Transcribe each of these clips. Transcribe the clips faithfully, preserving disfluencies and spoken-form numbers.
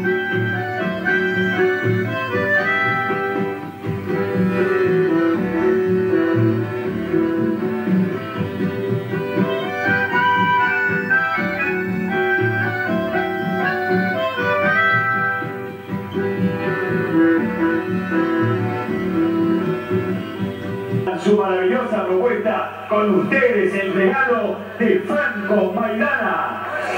Su maravillosa propuesta, con ustedes el regalo de Franco Maidana.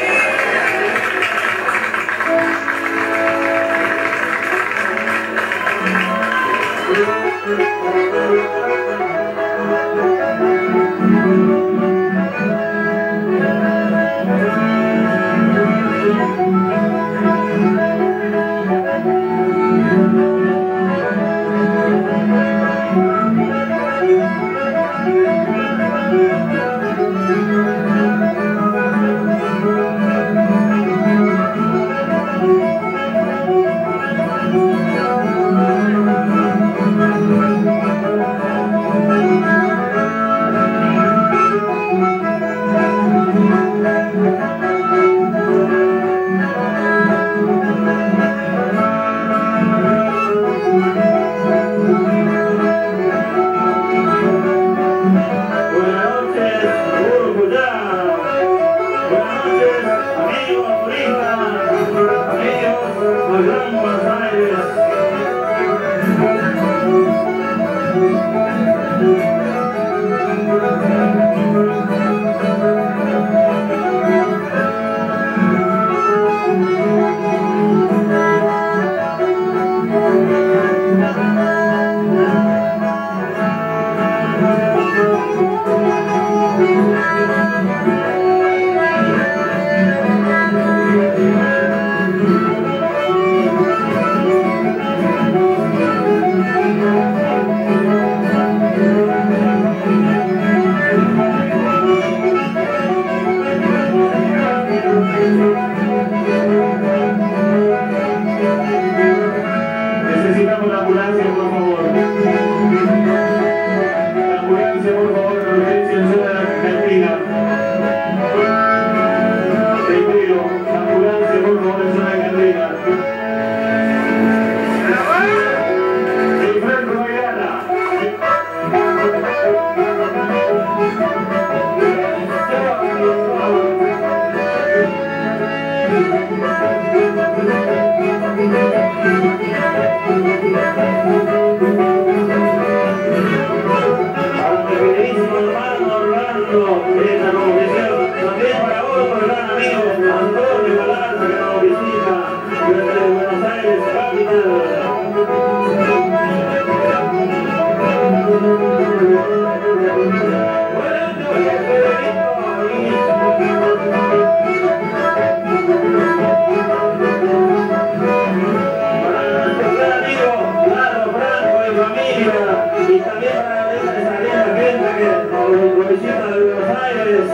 Necesitamos la ambulancia, por favor. La ambulancia, por favor, de urgencia en zona de la cantina. Primero, la ambulancia, por favor, en zona de cantina. El Franco Maidana. Esta confesión también para vos, por gran amigo Antonio Galarza, que nos visita desde Buenos Aires, capital. Para nuestro gran amigo Lalo Franco y familia, y también para esa linda gente que nos visita de Buenos Aires.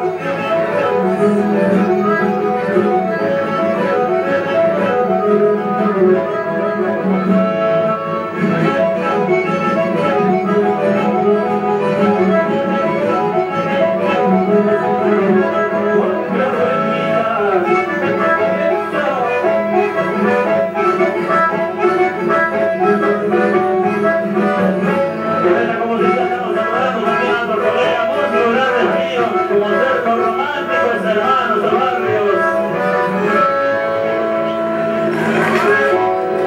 Como cercos románticos, hermanos, barrios.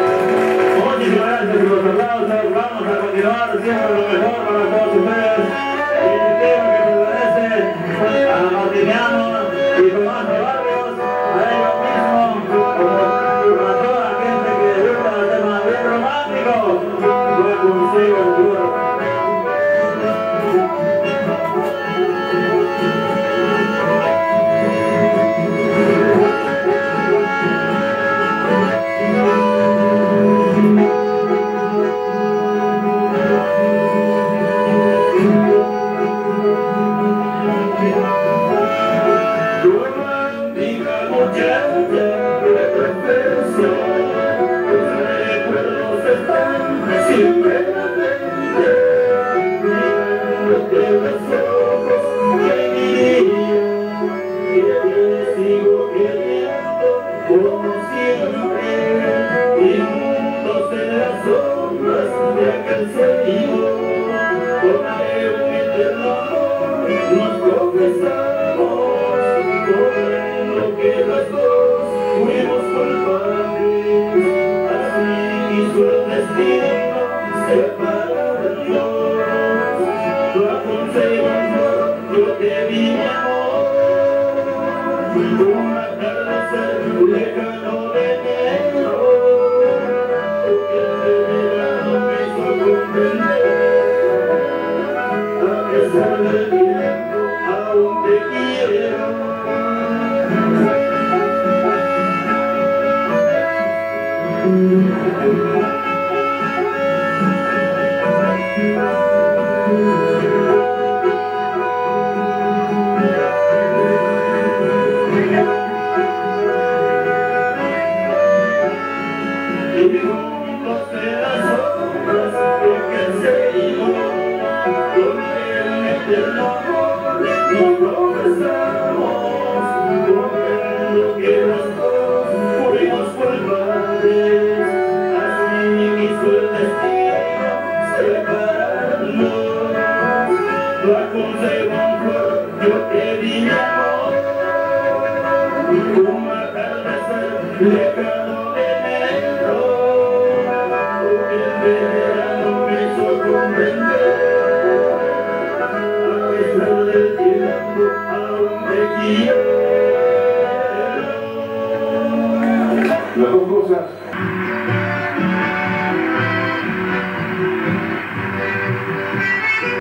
Let